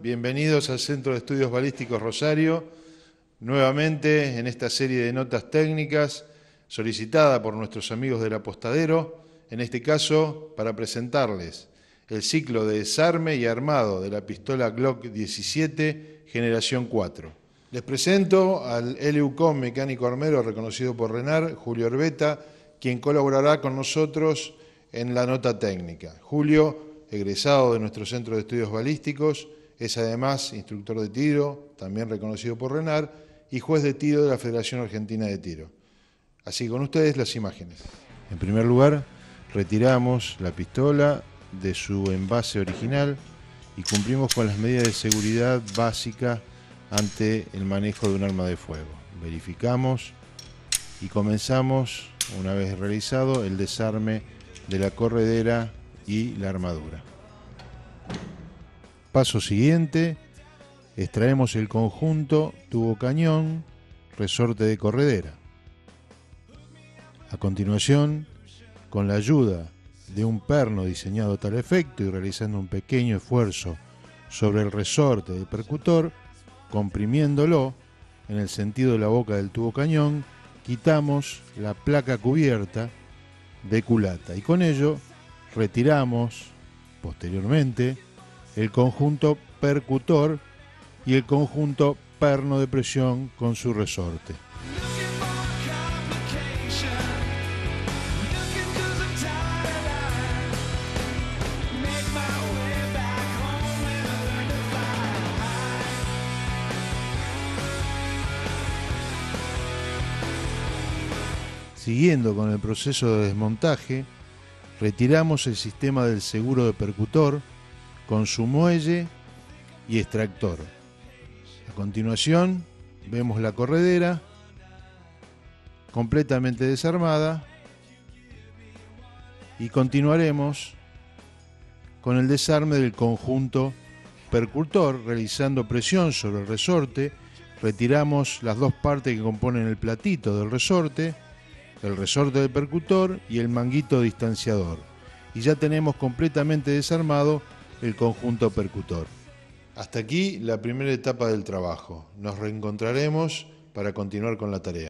Bienvenidos al Centro de Estudios Balísticos Rosario, nuevamente en esta serie de notas técnicas solicitada por nuestros amigos del Apostadero, en este caso para presentarles el ciclo de desarme y armado de la pistola Glock 17 generación 4. Les presento al LUCOM mecánico armero reconocido por RENAR, Julio Orbeta, quien colaborará con nosotros en la nota técnica. Julio, egresado de nuestro Centro de Estudios Balísticos, es además instructor de tiro, también reconocido por RENAR, y juez de tiro de la Federación Argentina de Tiro. Así con ustedes las imágenes. En primer lugar, retiramos la pistola de su envase original y cumplimos con las medidas de seguridad básicas ante el manejo de un arma de fuego. Verificamos y comenzamos, una vez realizado, el desarme de la corredera y la armadura. Paso siguiente, extraemos el conjunto tubo cañón, resorte de corredera. A continuación, con la ayuda de un perno diseñado a tal efecto y realizando un pequeño esfuerzo sobre el resorte del percutor, comprimiéndolo en el sentido de la boca del tubo cañón, quitamos la placa cubierta de culata y con ello retiramos posteriormente el conjunto percutor y el conjunto perno de presión con su resorte. Siguiendo con el proceso de desmontaje, retiramos el sistema del seguro de percutor con su muelle y extractor. A continuación, vemos la corredera completamente desarmada y continuaremos con el desarme del conjunto percutor, realizando presión sobre el resorte. Retiramos las dos partes que componen el platito del resorte, el resorte del percutor y el manguito distanciador. Y ya tenemos completamente desarmado el conjunto percutor. Hasta aquí la primera etapa del trabajo. Nos reencontraremos para continuar con la tarea.